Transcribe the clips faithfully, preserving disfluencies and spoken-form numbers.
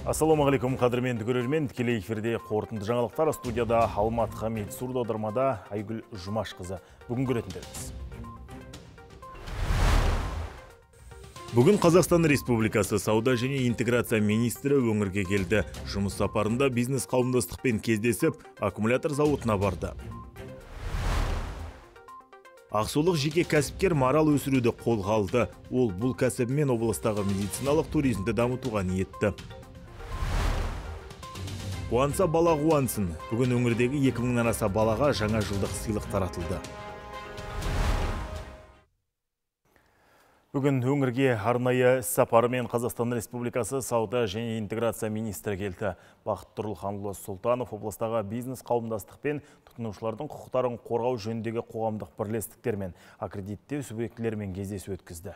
Ассалаумағалейкум, қадірменді көрермен, тікелей эфирде қорытынды жаңалықтар. Студияда Алмат Хамид, сурдоаудармада Айгүл Жұмашқызы. Бүгін көретіндеріміз. Бүгін Қазақстан Республикасы Сауда және интеграция министрі өңірге келді. Жұмыс сапарында бизнес қауымдастықпен кездесіп, аккумулятор зауытына барды. Ақсулық жеке кәсіпкер марал өсіруді қолға алды. Ол бұл кәсібімен облыстағы медициналық туризмді дамытуға ниетті. Қуанса бала қуансын. Бүгін өңірдегі екі мыңнан аса балаға жаңа жылдық сыйлық таратылды. Бүгін өңірге арнайы іс-сапарымен Қазақстан Республикасы Сауда және интеграция министрі келді. Бақыт Тұрлыханұлы Сұлтанов облыстағы бизнес қауымдастықпен тұтынушылардың құқықтарын қорғау жөніндегі қоғамдық бірлестіктермен, аккредиттеу субъектілерімен кездесу өткізді.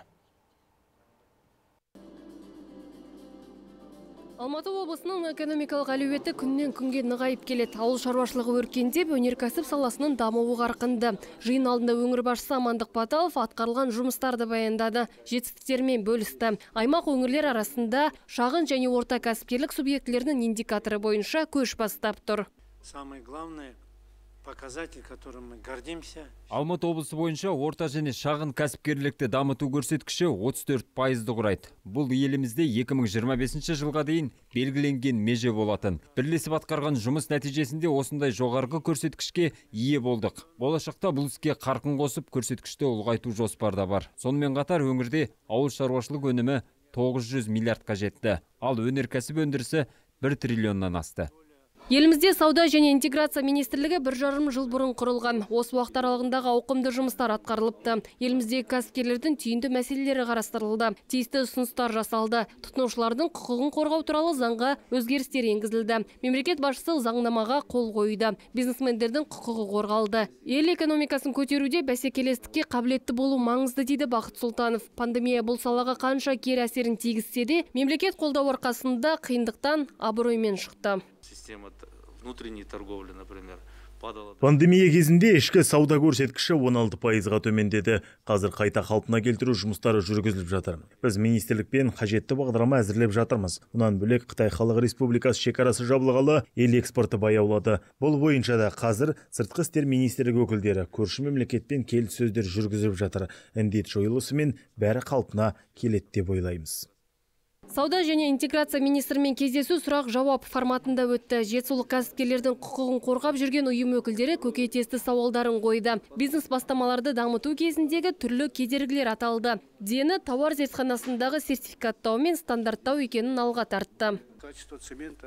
Алматы облысының экономикалық әлеуеті күннен күнге нығайып келеді. Ауыл шаруашылығы өркендеп, өнеркәсіп саласының дамуы қарқынды. Жиын алдында өңір басшысы Амандық Баталов атқарылған жұмыстарды баяндады, жетістіктермен бөлісті. Аймақ өңірлер арасында шағын және орта кәсіпкерлік субъектілерінің индикаторы бойынша көш бастап тұр. Самое главное показатель, которым мы гордимся. Алматы облысы бойынша орта және шағын кәсіпкерлікті дамыту көрсеткіші отыз төрт пайызды құрайды. Бұл елімізде екі мың жиырма бесінші жылға дейін белгіленген меже болатын. Бірлесіп атқарған жұмыс нәтижесінде осындай жоғарғы көрсеткішке ие болдық. Болашақта бұл іске қарқын қосып, көрсеткішті ұлғайту жоспарда бар. Сонымен қатар өңірде ауыл шаруашылық өнімі тоғыз жүз миллиардқа жетті, ал өнеркәсіп өндірісі бір триллионнан асты. Елімізде Сауда және интеграция министрлігі бір жарым жыл бұрын құрылған. Осы уақыт аралығындағы ауқымды жұмыстар атқарылыпты. Еліміздегі кәсіпкерлердің түйінді мәселелері қарастырылды. Тиісті ұсыныстар жасалды. Тұтынушылардың құқығын қорғау туралы заңға өзгерістер енгізілді. Мемлекет басшысы заңнамаға қол қойды. Бизнесмендердің құқығы қорғалды. Ел экономикасын көтеруде бәсекелестікке қабілетті болу маңызды дейді Бақыт Сұлтанов. Пандемия бұл салаға қанша кері әсерін тигізсе де, мемлекет қолдау арқасында қиындықтан абыроймен шықты. Система внутренней торговли, например, падала. Пандемия кезінде ішкі сауда көрсеткіші он алты пайызға төмендеді. Қазір қайта қалпына келтіру жұмыстары жүргізіліп жатыр. Біз министрлікпен қажетті бағдарлама әзірлеп жатырмыз. Мұнан бөлек Қытай Халық Республикасы шекарасы жабылғалы, ел экспорты баяулады. Бұл бойынша да қазір сыртқы істер министрлігі өкілдері көрші мемлекетпен келіссөздер жүргізіп жатыр. Індет жойылысымен бәрі қалпына келеді деп ойлаймыз. Сауда және интеграция министрімен кездесу сұрақ-жауап форматында өтті. Жетісулық кәсіпкерлердің құқығын қорғап жүрген ұйым өкілдері көкейтесті сауалдарын қойды. Бизнес бастамаларды дамыту кезіндегі түрлі кедергілер аталды. Дені тауар зертханасындағы сертификаттау мен стандарттау екенін алға тартты. Качество цемента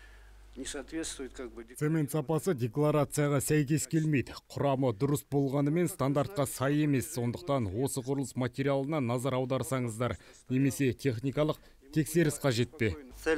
не соответствует, как бы... Цемент сапасы декларацияға сәйкес келмейді. Құрамы дұрыс болғанымен стандартқа сай емес. Сондықтан осы құрылыс материалына назар аударсаңыздар, немесе техникалық тексеріс қажет пе?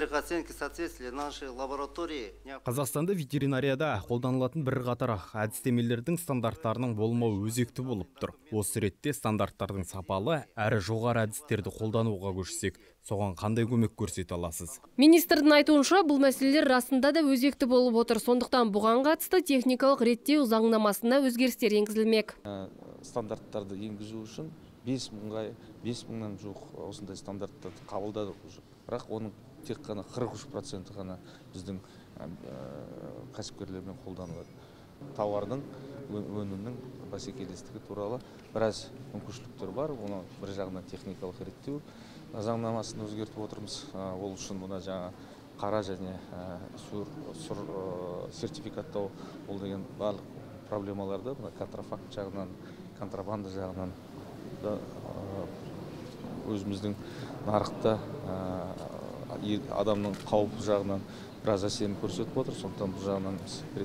Қазақстанда ветеринарияда қолданылатын бір қатар әдістемелердің стандарттарының болмауы өзекті болып тұр. Осы ретте стандарттардың сапалы әрі жоғары әдістерді қолдануға көшсек, соған қандай көмек көрсете аласыз? Министрдің айтуынша, бұл мәселелер расында да өзекті болып отыр. Сондықтан бұған қатысты техникалық реттеу заңнамасына өзгерістер енгізілмек. Стандарттарды енгізу үшін бес мыңнан жуық осындай стандарттарды қабылдадық. Бірақ оның тек қана қырық үш проценті ғана біздің кәсіпкерлермен қолданылады. Тауардың, өнімнің бәсекелестігі туралы біраз мүмкіншіліктер бар. Оны бір жағынан техникалық реттеу заңнамасын өзгертіп отырмыз. Ол үшін мұна жаңа қара және сұр сертификаттау ол деген барлық проблемаларды контрафакт жағынан, контрабанда жағынан өзіміздің нарықта адамның қауіпі жағынан біраз әсерін көрсетіп отыр. Сондықтан бұл жағынан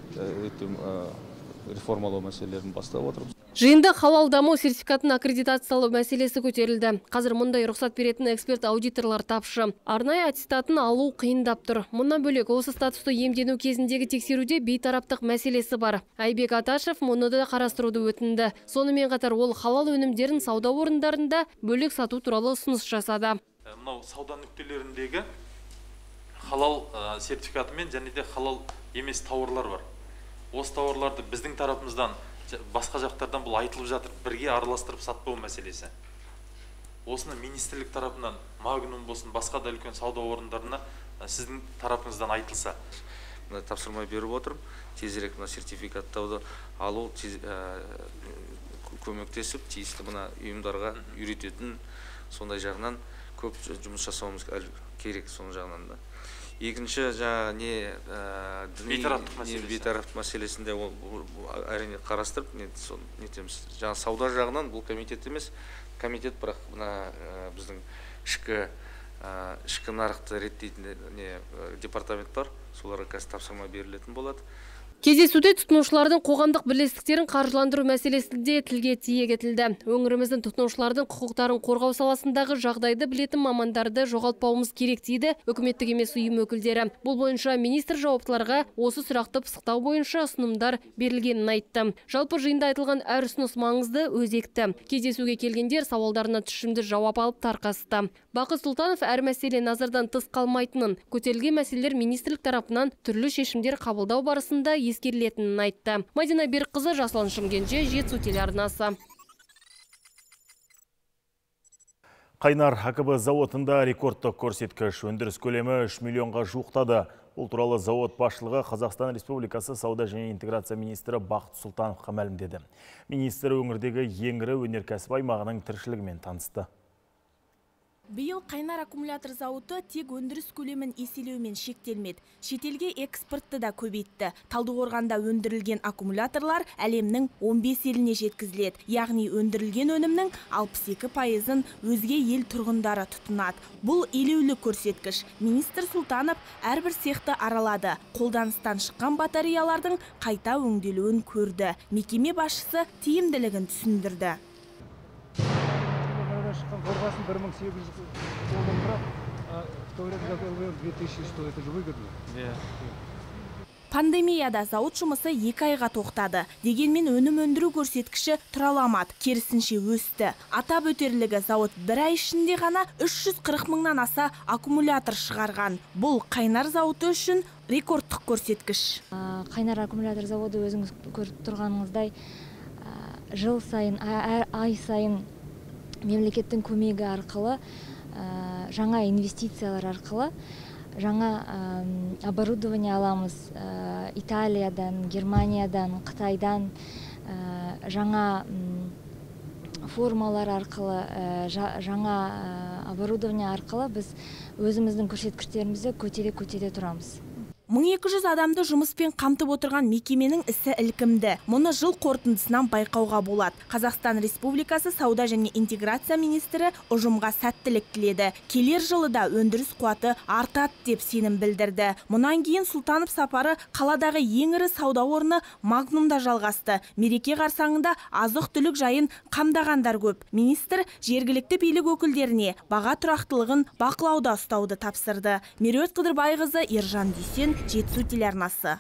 реформалау мәселелерін бастап отырмыз. Жиында халал даму сертификатын аккредитациялау мәселесі көтерілді. Қазір мұндай рұқсат беретін эксперт аудиторлар тапшы. Арнайы аттестатын алу қиындап тұр. Мұнан бөлек осы статусты иемдену кезіндегі тексеруде бейтараптық мәселесі бар. Айбек Аташев мұны да қарастыруды өтінді. Сонымен қатар ол халал өнімдерін сауда орындарында бөлек сату туралы ұсыныс жасады. Мынау сауда нүктелеріндегі халал сертификатымен және де халал емес тауарлар бар. Осы тауарларды біздің тарапымыздан басқа жақтардан бұл айтылып жатыр, бірге араластырып сатпау мәселесі. осыны министрлік тарапынан Магнум болсын, басқа да үлкен сауда орындарына сіздің тарапыңыздан айтылса. Тапсырма беріп отырмын, тезірек мына сертификаттауды алу көмектесіп, тиісті мына ұйымдарға үйрететін, сондай жағынан көп жұмыс жасауымыз керек, соның жағынан да. Екінші жаңа не бейтараптық мәселесінде әрине қарастырып нетеміз. Жаңа сауда жағынан бұл комитет емес, комитет бірақ мына біздің ішкі ішкі нарықты реттейтін департамент бар, соларға қазір тапсырма берілетін болады. Кездесуде тұтынушылардың қоғамдық бірлестіктерін қаржыландыру мәселесі де тілге тиек етілді. Өңіріміздің тұтынушылардың құқықтарын қорғау саласындағы жағдайды білетін мамандарды жоғалтпауымыз керек дейді үкіметтік емес ұйым өкілдері. Бұл бойынша министр жауаптыларға осы сұрақты пысықтау бойынша ұсынымдар берілгенін айтты. Жалпы жиында айтылған әр ұсыныс маңызды, өзекті. Кездесуге келгендер сауалдарына тұшымды жауап алып тарқасты. Бақыт Сұлтанов әр мәселе назардан тыс қалмайтынын, көтерілген мәселелер министрлік тарапынан түрлі шешімдер қабылдау барысында ескерілетінін айтты. Мадина Берікқызы, Жасұлан Шымкентше, Жетісу телеарнасы. Қайнар АКБ заводында рекордтық көрсеткіш, өндіріс көлемі үш миллионға жуықтады. Бұл туралы завод басшылығы Қазақстан Республикасы сауда және интеграция министрі Бақыт Сұлтановқа мәлімдеді. Министр өңірдегі ең ірі өнеркәсіп аймағының тіршілігімен танысты. Биыл Қайнар аккумулятор зауыты тек өндіріс көлемін еселеумен шектелмеді. Шетелге экспортты да көбейтті. Талдықорғанда өндірілген аккумуляторлар әлемнің он бес еліне жеткізіледі. Яғни өндірілген өнімнің алпыс екі пайызын өзге ел тұрғындары тұтынады. Бұл елеулі көрсеткіш. Министр Сұлтанов әрбір цехты аралады. Қолданыстан шыққан батареялардың қайта өңделуін көрді. Мекеме басшысы тиімділігін түсіндірді. Шыққан қорғасын бір мың сегіз жүз доллар бірақ, в то время как две тысячи сто, это же выгодно. Пандемияда зауыт жұмысы екі айға тоқтады. Дегенмен өнім өндіру көрсеткіші тұраламады, керісінше өсті. Атап өтерлігі зауыт бір ай ішінде ғана үш жүз қырық мыңнан аса аккумулятор шығарған. Бұл Қайнар зауыты үшін рекордтық көрсеткіш. Қайнар аккумулятор заводы өзіңіз көріп тұрғаныңыздай жыл сайын, ай сайын мемлекеттің көмегі арқылы, жаңа инвестициялар арқылы, жаңа оборудование аламыз. Италиядан, Германиядан, Қытайдан жаңа формалар арқылы, жаңа оборудование арқылы біз өзіміздің көрсеткіштерімізді көтере-көтере тұрамыз. мың екі жүз адамды жұмыспен қамтып отырған мекеменің ісі ілкімді. Мұны жыл қорытындысынан байқауға болады. Қазақстан Республикасы сауда және интеграция министрі ұжымға сәттілік тіледі. Келер жылы да өндіріс қуаты артады деп сенім білдірді. Мұнан кейін Сұлтанов сапары қаладағы ең ірі сауда орны Магнумда жалғасты. Мереке қарсаңында азық-түлік жайын қамдағандар көп. Министр жергілікті билік өкілдеріне баға тұрақтылығын бақылауда ұстауды тапсырды. Меруерт Қыдырбайқызы, Ержан Дүйсен, Жетісу телеарнасы.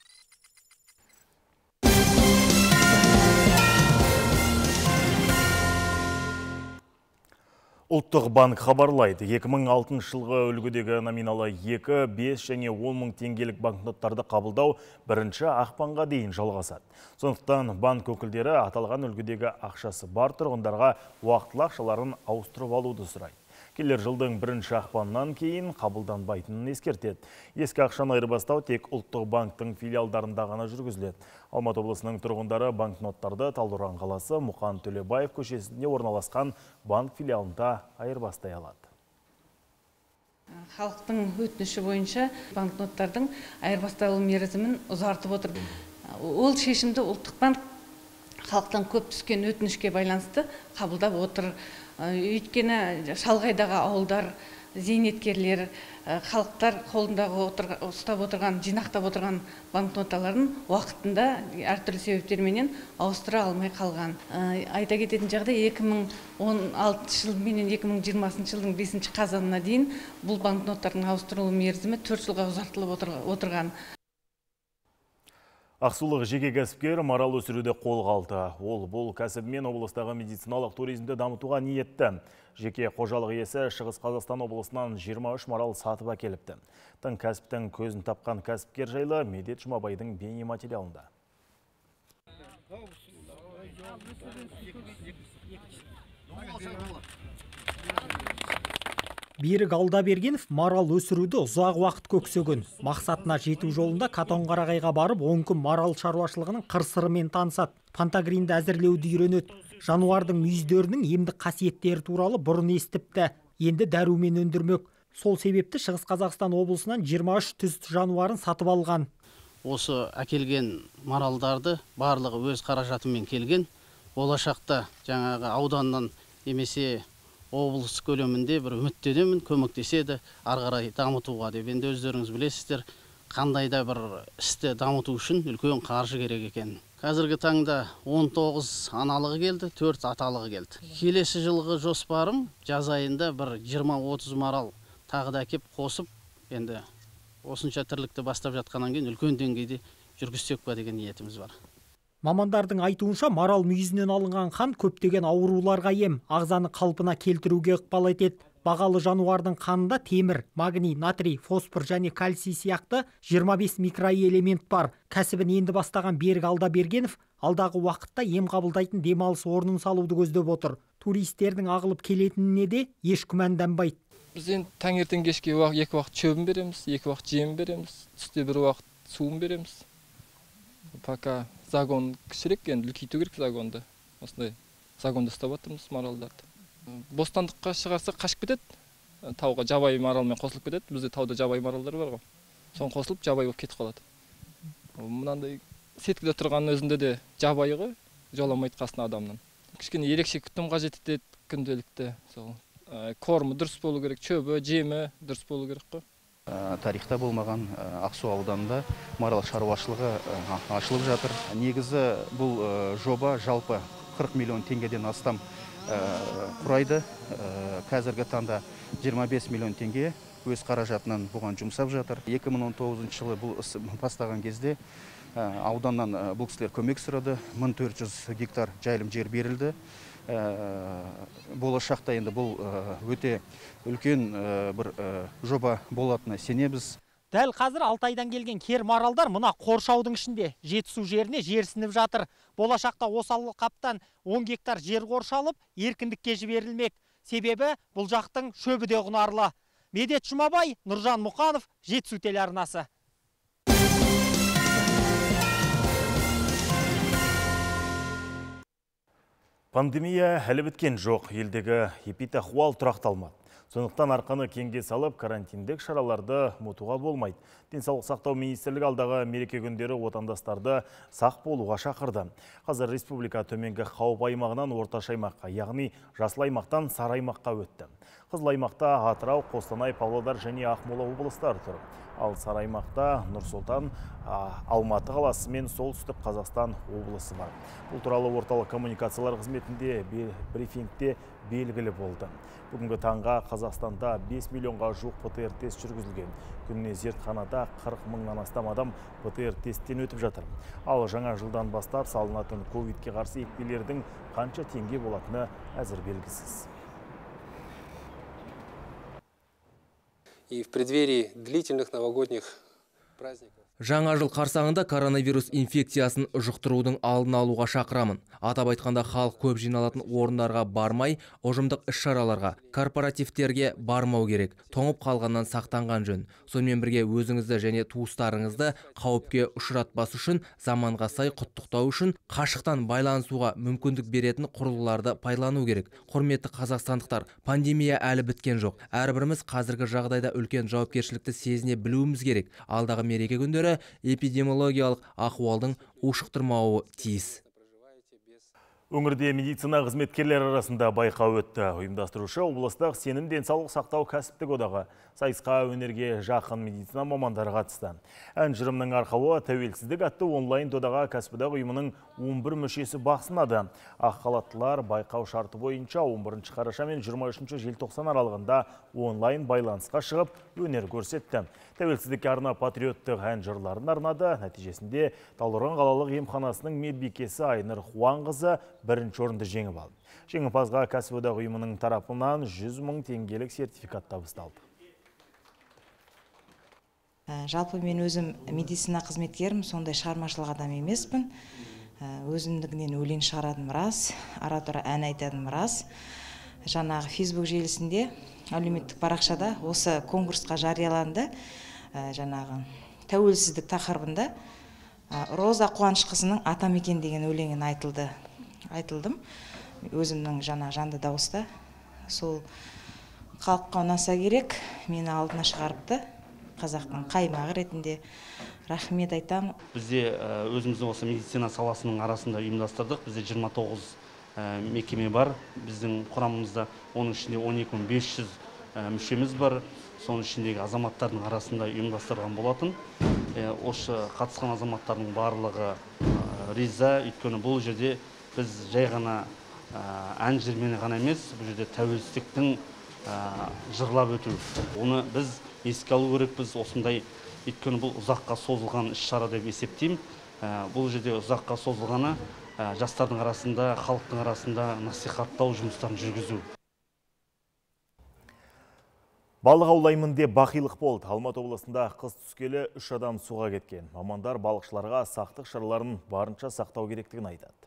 Ұлттық банк хабарлайды, екі мың алтыншы жылғы үлгідегі номиналы екі, бес және он мың теңгелік банкноттарды қабылдау бірінші ақпанға дейін жалғасады. Сондықтан банк өкілдері аталған үлгідегі ақшасы бар тұрғындарға уақытылы ақшаларын ауыстырып алуды сұрайды. Келер жылдың бірінші ақпаннан кейін қабылданбайтынын ескертеді. Ескі ақшаны айырбастау тек ұлттық банктың филиалдарында ғана жүргізіледі. Алматы облысының тұрғындары банкноттарды Талдықорған қаласы Мұқан Төлебаев көшесінде орналасқан банк филиалында айырбастай алады. Халықтың өтініші бойынша банкноттардың айырбасталу мерзімін ұзартып отыр. Ол шешімді ұлттық банк халықтан көп түскен өтінішке байланысты қабылдап отыр. Өйткені шалғайдағы ауылдар, зейнеткерлер, халықтар қолындағы ұстап отырған, жинақтап отырған банкноталарын уақытында әртүрлі себептерменен ауыстыра алмай қалған. Айта кететін жағдай, екі мың он алтыншы жыл менен екі мың жиырмасыншы жылдың бесінші қазанына дейін бұл банкноттардың ауыстырылу мерзімі төрт жылға ұзартылып отырған. Ақсулық жеке кәсіпкер марал өсіруді қолға алды. Ол бұл кәсібімен облыстағы медициналық туризмді дамытуға ниетті. Жеке қожалық иесі Шығыс Қазақстан облысынан жиырма үш марал сатып әкеліпті. Тың кәсіптің көзін тапқан кәсіпкер жайлы Медет Жұмабайдың бейне материалында. Берік Алдабергенов марал өсіруді ұзақ уақыт көксеген. Мақсатына жету жолында Катонқарағайға барып, он күн марал шаруашылығының қыр-сырымен танысады. Пантагринді әзірлеуді үйренеді. Жануардың мүйіздерінің емдік қасиеттері туралы бұрын естіпті. Енді дәрумен өндірмек. Сол себепті Шығыс Қазақстан облысынан жиырма үш түз жануарын сатып алған. Осы әкелген маралдарды барлығы өз қаражатымен келген. Болашақта жаңағы ауданнан немесе облыс көлемінде бір үміттенемін, көмектеседі, ары қарай дамытуға деп. Енді өздеріңіз білесіздер, қандай да бір істі дамыту үшін үлкен қаржы керек екен. Қазіргі таңда он тоғыз аналығы келді, төрт аталығы келді. Келесі жылғы жоспарым жаз айында бір жиырма отыз марал тағы да кеп қосып, енді осынша тірлікті бастап жатқаннан кейін үлкен деңгейде жүргізсек па деген ниетіміз бар. Мамандардың айтуынша марал мүйізінен алынған қан көптеген ауруларға ем, ағзаны қалпына келтіруге ықпал етеді. Бағалы жануардың қанында темір, магний, натрий, фосфор және кальций сияқты жиырма бес микроэлемент бар. Кәсібін енді бастаған Берік Алдабергенов алдағы уақытта ем қабылдайтын демалыс орнын салуды көздеп отыр. Туристердің ағылып келетініне де еш күмәнданбайды. Біз енді таңертең кешке екі уақыт шөбін береміз, екі уақыт жем береміз, түсте бір уақыт суын береміз. Пока загон кішірек, енді үлкейту керек загонды. Осындай загонды ұстап отырмыз маралдарды. Бостандыққа шығарса қашып кетеді. Тауға жабайы маралмен қосылып кетеді. Бізде тауда жабайы маралдар бар ғой. Соны қосылып жабайы болып кетіп қалады. Мынандай сеткіде тұрған өзінде де жабайы ғой, жоламайды қасына адамнан. Кішкене ерекше күтім қажет етеді күнделікті. Сол кормы дұрыс болу керек, шөбі, жемі дұрыс болу керек қой. Тарихта болмаған Ақсу ауданында марал шаруашылығы ашылып жатыр. Негізі бұл жоба жалпы қырық миллион теңгеден астам құрайды. Қазіргі таңда жиырма бес миллион теңге өз қаражатынан бұған жұмсап жатыр. екі мың он тоғызыншы жылы бұл іс бастаған кезде ауданнан бұл кісілер көмек сұрады. мың төрт жүз гектар жайылым жер берілді. Болашақта енді бұл өте үлкен бір жоба болатынына сенеміз. Дәл қазір Алтайдан келген кер маралдар мына қоршаудың ішінде Жетісу жеріне жерсініп жатыр. Болашақта осы алқаптан он гектар жер қоршалып, еркіндікке жіберілмек. Себебі бұл жақтың шөбі де құнарлы. Медет Жұмабай, Нұржан Мұқанов, Жетісу телеарнасы. Пандемия әлі біткен жоқ, елдегі эпидахуал тұрақталмады. Сондықтан арқаны кеңге салып, карантиндік шараларды ұмытуға болмайды. Денсаулық сақтау министрлігі алдағы мереке күндері отандастарды сақ болуға шақырды. Қазір республика төменгі қауіп аймағынан орташа аймаққа, яғни жасыл аймақтан сары аймаққа өтті. Қызыл аймақта Атырау, Қостанай, Павлодар және Ақмола облыстары тұр. Ал сары аймақта Нұр-Сұлтан, Алматы қаласы мен Солтүстік Қазақстан облысы бар. Бұл туралы орталық коммуникациялар қызметінде брифингте белгілі болды. Бүгінгі таңға Қазақстанда бес миллионға жуық ПТР тест жүргізілген. Күніне зертханада қырық мыңнан астам адам ПТР тесттен өтіп жатыр. Ал жаңа жылдан бастап салынатын ковидке қарсы екпелердің қанша теңге болатыны әзір белгісіз. И в преддверии длительных новогодних праздников. Жаңа жыл қарсаңында коронавирус инфекциясын жұқтырудың алдын алуға шақырамын. Атап айтқанда халық көп жиналатын орындарға бармай, ұжымдық іс-шараларға, корпоративтерге бармау керек. Тоңып қалғаннан сақтанған жөн. Сонымен бірге өзіңізді және туыстарыңызды қауіпке ұшыратпас үшін, заманға сай құттықтау үшін қашықтан байланысуға мүмкіндік беретін құрылғыларды пайдалану керек. Құрметті қазақстандықтар, пандемия әлі біткен жоқ. Әрбіріміз қазіргі жағдайда үлкен жауапкершілікті сезіне білуіміз керек. Алдағы мереке күндері эпидемиологиялық ахуалдың ушықтырмауы тиіс. Өңірде медицина қызметкерлер арасында байқау өтті. Ұйымдастырушы облыстық сенім денсаулық сақтау кәсіптік одағы. Сайысқа өнерге жақын медицина мамандары қатысты. Ән жырымның арқауы тәуелсіздік атты онлайн додаға кәсіподақ ұйымының он бір мүшесі бақ сынады. Ақ халаттылар байқау шарты бойынша он бірінші қараша мен жиырма үшінші желтоқсан аралығында онлайн байланысқа шығып өнер көрсетті. Тәуелсіздікке арнап патриоттық ән жырларын арнады. Нәтижесінде Талдықорған қалалық емханасының медбикесі Айнұр Хуанқызы бірінші орынды жеңіп алды. Жеңімпазға кәсіподақ ұйымының тарапынан жүз мың теңгелік сертификат табысталды. Жалпы мен өзім медицина қызметкерім, сондай шығармашылық адам емеспін. Өзімдігінен өлең шығаратыным рас, ара-тұра ән айтатыным рас. жаңағы Facebook желісінде, әлеуметтік парақшада осы конкурсқа жарияланды. Жаңағы тәуелсіздік тақырыбында Роза Қуанышқызының Атамекен деген өлеңін айтылды. Айтылдым. Өзімнің жаңа жанды дауыста. Сол халыққа ұнаса керек, мені алдына шығарыпты. Қазақтың қаймағы ретінде рахмет айтамын. Бізде өзіміздің осы медицина саласының арасында ұйымдастырдық. Бізде жиырма тоғыз мекеме бар. Біздің құрамымызда оның ішінде он екі мың бес жүз мүшеміз бар. Соның ішіндегі азаматтардың арасында ұйымдастырған болатын. Осы қатысқан азаматтардың барлығы риза, өйткені бұл жерде біз жай ғана ән жырмен ғана емес, бұл жерде тәуелсіздіктің жырлап өту. Оны біз еске алу керекпіз, осындай, өйткені бұл ұзаққа созылған іс-шара деп есептеймін. Бұл жерде ұзаққа созылғаны жастардың арасында, халықтың арасында насихаттау жұмыстарын жүргізу. Балық аулаймын деп бақилық болды. Алматы облысында қыс түскелі үш адам суға кеткен. Мамандар балықшыларға сақтық шараларын барынша сақтау керектігін айтады.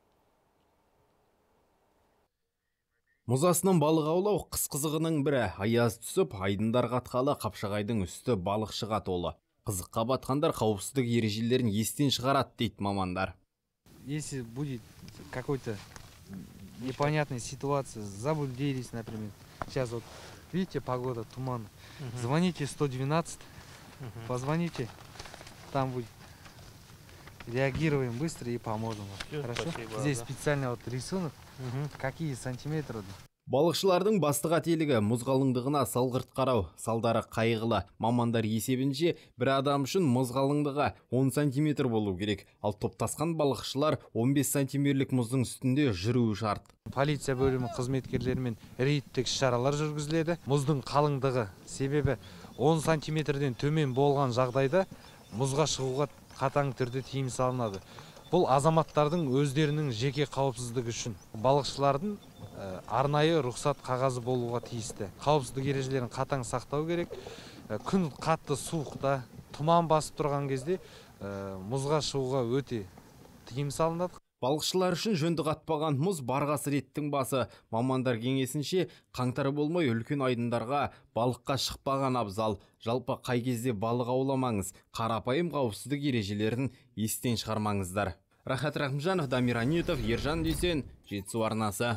Мұз астынан балық аулау қыс қызығының бірі. Аяз түсіп, айдындар қатқалы, Қапшағайдың үсті балықшыға толы. Қызыққа батқандар қауіпсіздік ережелерін естен шығарады дейді мамандар. Если будет какой-то непонятная ситуация, заблудились, например, сейчас вот видите, погода, туман. Uh-huh. Звоните сто двенадцать, uh-huh. Позвоните, там будет. Реагируем быстро и поможем. Все, хорошо? Спасибо, здесь да. Специально вот рисунок, uh-huh. Какие сантиметры. Балықшылардың басты қателігі мұз қалыңдығына салғырт қарау, салдары қайғылы. Мамандар есебінше бір адам үшін мұз қалыңдығы он сантиметр болу керек. Ал топтасқан балықшылар он бес сантиметрлік мұздың үстінде жүруі шарт. Полиция бөлімі қызметкерлерімен рейдтік шаралар жүргізіледі. Мұздың қалыңдығы себебі он сантиметрден төмен болған жағдайда мұзға шығуға қатаң түрде тыйым салынады. Бұл азаматтардың өздерінің жеке қауіпсіздігі үшін. Балықшылардың арнайы рұқсат қағазы болуға тиісті. Қауіпсіздік ережелерін қатаң сақтау керек. Күн қатты суықта, тұман басып тұрған кезде мұзға шығуға өте тыйым салынады. Балықшылар үшін жөнді қатпаған мұз бар қасіреттің басы. Мамандар кеңесінше қаңтары болмай үлкен айдындарға балыққа шықпаған абзал. Жалпы қай кезде балық ауламаңыз, қарапайым қауіпсіздік ережелерін естен шығармаңыздар. Рахат Рахымжанов, Дамир Анютов, Ержан Дүйсен, Жетісу арнасы.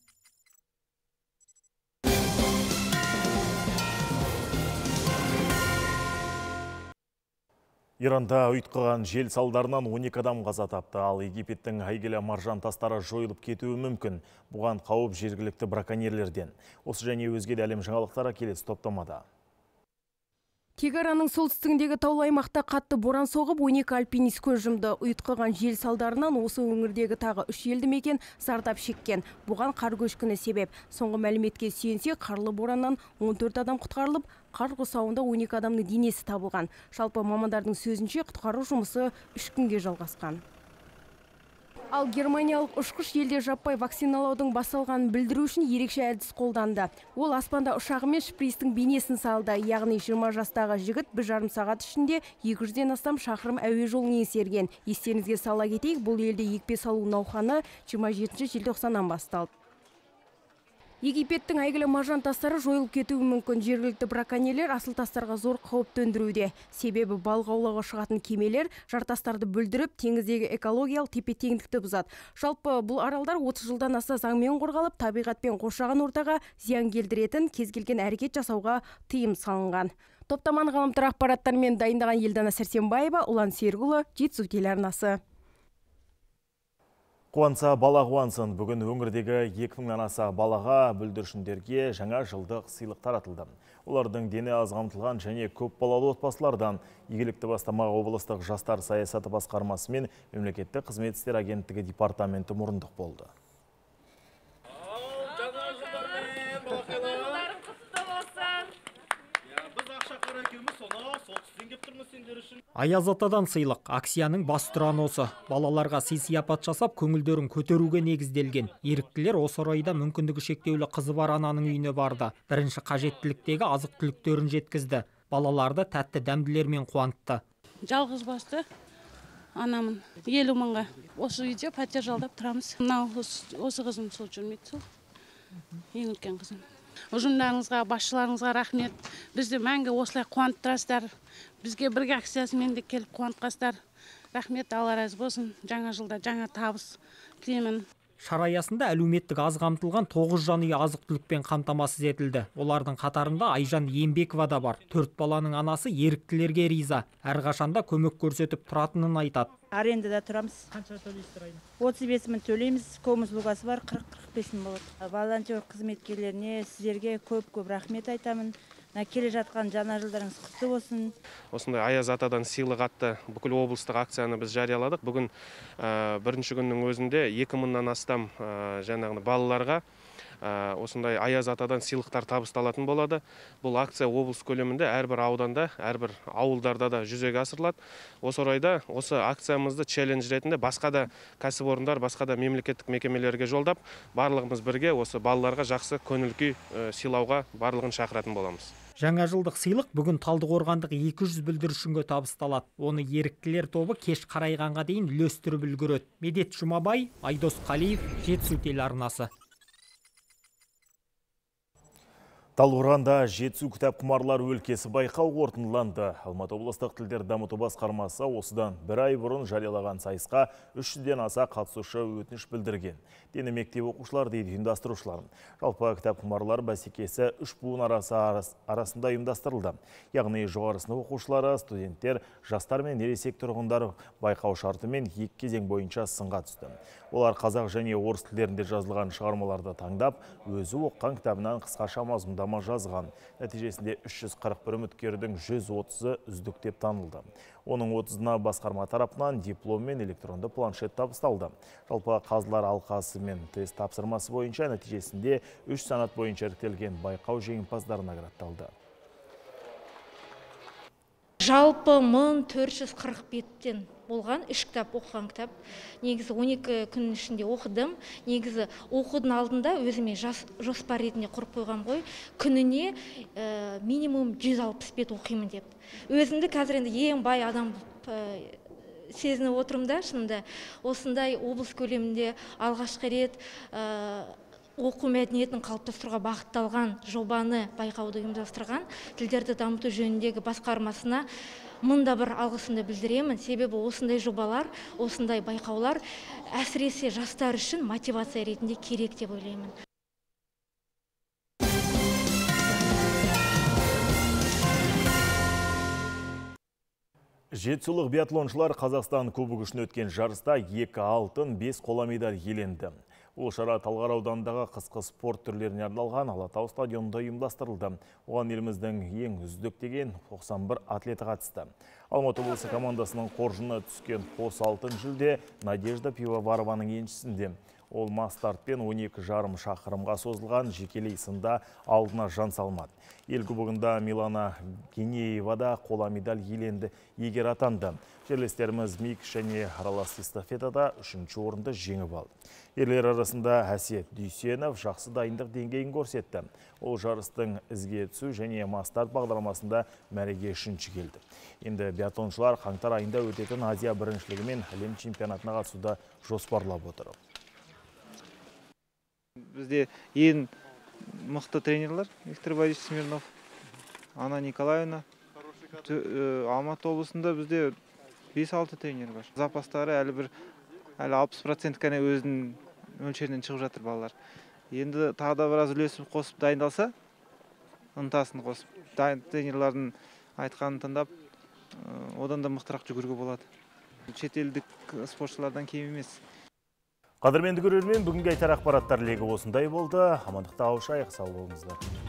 Иранда ұйтқыған жел салдарынан он екі адам қаза тапты, ал Египеттің әйгілі маржан тастары жойылып кетуі мүмкін. Бұған қауіп жергілікті браконьерлерден. Осы және өзге де әлем жаңалықтары келесі топтамада. Тегараның солтүстігіндегі таулы аймақта қатты боран соғып, он екі альпинист көз жұмды. Ұйытқыған жел салдарынан осы өңірдегі тағы үш елді мекен зардап шеккен. Бұған қар көшкіні себеп. Соңғы мәліметке сүйенсек, қарлы бораннан он төрт адам құтқарылып, қар құрсауында он екі адамның денесі табылған. Жалпы мамандардың сөзінше құтқару жұмысы үш күнге жалғасқан. Ал германиялық ұшқыш елде жаппай вакциналаудың басталғанын білдіру үшін ерекше әдіс қолданды. Ол аспанда ұшағымен шприцтің бейнесін салды. Яғни жиырма жастағы жігіт бір жарым сағат ішінде екі жүзден астам шақырым әуе жолын еңсерген. Естеріңізге сала кетейік, бұл елде екпе салу науқаны жиырма жетінші желтоқсаннан басталды. Египеттің әйгілі маржан тастары жойылып кетуі мүмкін. Жергілікті браконьерлер асыл тастарға зор қауіп төндіруде. Себебі балық аулауға шығатын кемелер жартастарды бүлдіріп, теңіздегі экологиялық тепе-теңдікті бұзады. Жалпы бұл аралдар отыз жылдан аса заңмен қорғалып, табиғатпен қоршаған ортаға зиян келтіретін кез келген әрекет жасауға тыйым салынған. Топтаманы ғаламтор ақпараттарымен дайындаған Елдана Сәрсенбаева, Ұлан Серікұлы, Жетісу телеарнасы. Қуанса бала қуансын. Бүгін өңірдегі екі мыңнан аса балаға, бүлдіршіндерге жаңа жылдық сыйлық таратылды. Олардың дені аз қамтылған және көп балалы отбасылардан игілікті бастамаға облыстық жастар саясаты басқармасы мен мемлекеттік қызмет істері агенттігі департаменті мұрындық болды. Аяз атадан сыйлық. Акцияның бас тұраны осы. Балаларға сый-сияпат жасап, көңілдерін көтеруге негізделген. Еріктілер осы орайда мүмкіндігі шектеулі қызы бар ананың үйіне барды. Бірінші қажеттіліктегі азық-түліктерін жеткізді. Балаларды тәтті дәмділермен қуантты. Жалғыз басты анамын. елу мыңға. Осы үйде пәтер жалдап тұрамыз. Мынау осы қызым сол жүрмейді сол. ең үлкен қызым. Ұжымдарыңызға, басшыларыңызға рахмет. Бізді мәңгі осылай қуанттырасыздар. Бізге бірге акциясымен де келіп қуантқасыздар. Рахмет, Алла разы болсын. Жаңа жылда жаңа табыс тілеймін. Шара аясында әлеуметтік аз қамтылған тоғыз жанұя азық-түлікпен қамтамасыз етілді. Олардың қатарында Айжан Ембекова да бар. Төрт баланың анасы еріктілерге риза. Әрқашанда көмек көрсетіп тұратынын айтады. Арендада тұрамыз. Қанша төлейсіздер айына? отыз бес мың төлейміз. Коммуз лугасы бар, қырық қырық бес мың болады. Волонтер қызметкерлеріне сіздерге көп-көп рахмет айтамын. Келе жатқан жаңа жылдарыңыз құтты болсын. Осындай Аяз атадан сыйлық атты бүкіл облыстық акцияны біз жарияладық. Бүгін бірінші күннің өзінде екі мыңнан астам жаңағы балаларға осындай Аяз атадан сыйлықтар табысталатын болады. Бұл акция облыс көлемінде әрбір ауданда, әрбір ауылдарда да жүзеге асырылады. Осы орайда осы акциямызды челлендж ретінде басқа да кәсіпорындар, басқа да мемлекеттік мекемелерге жолдап, барлығымыз бірге осы балаларға жақсы көңіл күй сыйлауға барлығын шақыратын боламыз. Жаңа жылдық сыйлық бүгін Талдықорғандық екі жүз бүлдіршінге табысталады. Оны еріктілер тобы кеш қарайғанға дейін үлестіріп үлгереді. Медет Жұмабай, Айдос Қалиев, Жетісу телеарнасы. Талдықорғанда Жетісу кітапқұмарлар өлкесі байқау қорытындыланды. Алматы облыстық тілдер дамыту басқармасы осыдан бір ай бұрын жариялаған сайысқа үш жүзден аса қатысушы өтініш білдірген. Дені мектеп оқушылар дейді ұйымдастырушылар. Жалпы кітапқұмарлар бәсекесі үш буын арасы арасында ұйымдастырылды. Яғни жоғары сынып оқушылары, студенттер, жастар мен ересек тұрғындар байқау шартымен екі кезең бойынша сынға түсті. Олар қазақ және орыс тілдерінде жазылған шығармаларды таңдап, өзі оққан кітабынан қысқаша мазмұндама жазған. Нәтижесінде үш жүз қырық бір үміткердің жүз отызы үздік деп танылды. Оның отызына басқарма тарапынан диплом мен электронды планшет табысталды. Жалпы қазылар алқасы мен тест тапсырмасы бойынша нәтижесінде үш санат бойынша іріктелген байқау жеңімпаздары наградталды. Жалпы мың төрт жүз қырық беттен болған үш кітап оқыған кітап. Негізі он екі күн ішінде оқыдым. Негізі оқудың алдында өзіме жоспар ретінде құрып қойған ғой. Күніне минимум жүз алпыс бет оқимын деп. Өзімді қазір енді ең бай адам сезініп отырмын да, шынында. Осындай облыс көлемінде алғашқы рет оқу мәдениетін қалыптастыруға бағытталған жобаны байқауды ұйымдастырған тілдерді дамыту жөніндегі басқармасына мыңда бір алғысымды білдіремін. Себебі осындай жобалар, осындай байқаулар әсіресе жастар үшін мотивация ретінде керек деп ойлаймын. Жетісулық биатлоншылар Қазақстан кубогы үшін өткен жарыста екі алтын, бес қола медаль иеленді. Ол шара Талғар ауданындағы қысқы спорт түрлеріне арналған Алатау стадионында ұйымдастырылды. Оған еліміздің ең үздік деген тоқсан бір атлеті қатысты. Алматы облысы командасының қоржынына түскен қос алтын жүлде Надежда Пивоварованың еншісінде. Ол мастартпен он екі жарым шақырымға созылған жекелей сында алдына жан салмады. Ел кубогында Милана Генеева да қола медаль иеленді, егер атанды. Жерлестеріміз микс және аралас эстафетада үшінші орынды жеңіп алды. Ерлер арасында Әсет Дүйсенов жақсы дайындық деңгейін көрсетті. Ол жарыстың ізге түсу және мастарт бағдарламасында мәреге үшінші келді. Енді биатлоншылар қаңтар айында өтетін Азия біріншілігі мен әлем чемпионатына қатысуды жоспарлап отыр. Бізде ең мықты тренерлер Виктор Борисович Смирнов, Анна Николаевна. Алматы облысында бізде бес алты тренер бар. Запастары әлі бір әлі алпыс процент кәне өзінің мөлшерінен шығып жатыр балалар. Енді тағы да біраз үлесіп қосып дайындалса, ынтасын қосып, тренерлардың айтқанын тыңдап, одан да мықтырақ жүгіруге болады. Шетелдік спортшылардан кем емес. Қадірменді көрермен, бүгінгі айтар ақпараттар легі осындай болды. Амандықта ауышайық, сау болыңыздар.